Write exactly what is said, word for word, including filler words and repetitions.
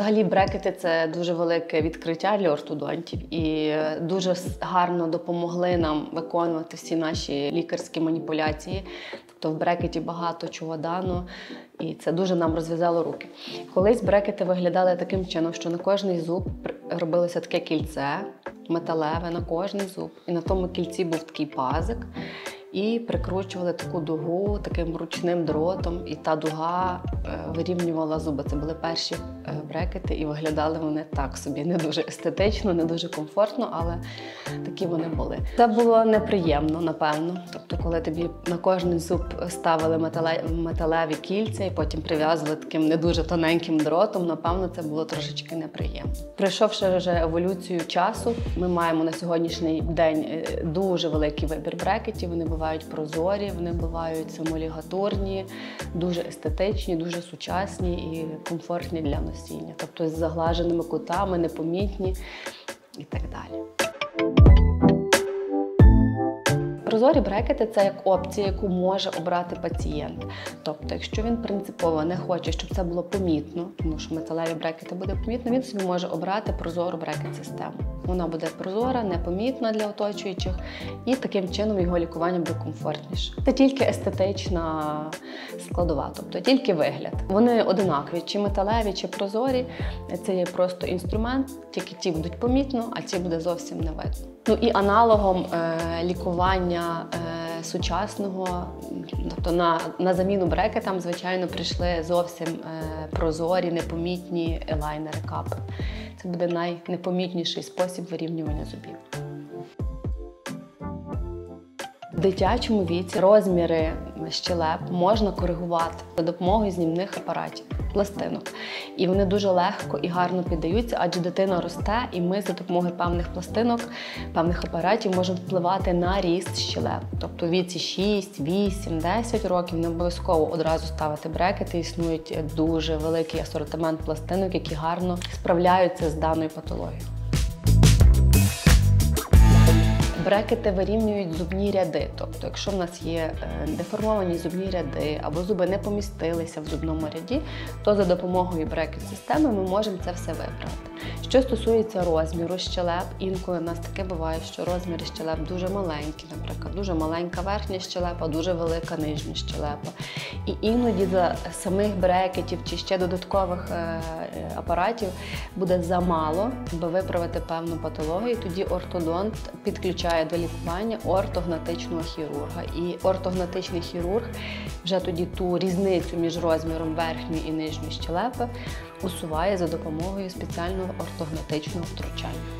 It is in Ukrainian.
Взагалі брекети – це дуже велике відкриття для ортодонтів і дуже гарно допомогли нам виконувати всі наші лікарські маніпуляції. Тобто в брекеті багато чого дано, і це дуже нам розв'язало руки. Колись брекети виглядали таким чином, що на кожний зуб робилося таке кільце металеве, на кожний зуб. І на тому кільці був такий пазик. І прикручували таку дугу таким ручним дротом, і та дуга вирівнювала зуби. Це були перші брекети, і виглядали вони так собі, не дуже естетично, не дуже комфортно, але такі вони були. Це було неприємно, напевно. Тобто, коли тобі на кожний зуб ставили металеві кільця і потім прив'язували таким не дуже тоненьким дротом, напевно, це було трошечки неприємно. Пройшовши вже еволюцію часу, ми маємо на сьогоднішній день дуже великий вибір брекетів. Вони бувають прозорі, вони бувають самолігатурні, дуже естетичні, дуже сучасні і комфортні для носіння. Тобто з заглаженими кутами, непомітні і так далі. Прозорі брекети – це як опція, яку може обрати пацієнт. Тобто, якщо він принципово не хоче, щоб це було помітно, тому що металеві брекети буде помітно, він собі може обрати прозору брекет-систему. Вона буде прозора, непомітна для оточуючих, і таким чином його лікування буде комфортніше. Це тільки естетична складова, тобто тільки вигляд. Вони одинакові, чи металеві, чи прозорі. Це є просто інструмент, тільки ті будуть помітно, а ці буде зовсім не видно. Ну і аналогом е, лікування е, сучасного, тобто на, на заміну брекетам, звичайно, прийшли зовсім е, прозорі, непомітні елайнери, капи. Це буде найнепомітніший спосіб вирівнювання зубів. В дитячому віці розміри щелеп можна коригувати за допомогою знімних апаратів, пластинок. І вони дуже легко і гарно піддаються, адже дитина росте, і ми за допомогою певних пластинок, певних апаратів можемо впливати на ріст щелеп. Тобто в віці шість, вісім, десять років не обов'язково одразу ставити брекети. Існують дуже великий асортимент пластинок, які гарно справляються з даною патологією. Брекети вирівнюють зубні ряди, тобто якщо в нас є деформовані зубні ряди або зуби не помістилися в зубному ряді, то за допомогою брекет-системи ми можемо це все виправити. Що стосується розміру щелеп, інколи у нас таке буває, що розміри щелеп дуже маленькі, наприклад, дуже маленька верхня щелепа, дуже велика нижня щелепа. І іноді за самих брекетів чи ще додаткових апаратів буде замало, аби виправити певну патологію, тоді ортодонт підключає до лікування ортогнатичного хірурга. І ортогнатичний хірург вже тоді ту різницю між розміром верхньої і нижньої щелепи усуває за допомогою спеціального ортогнатичного втручання.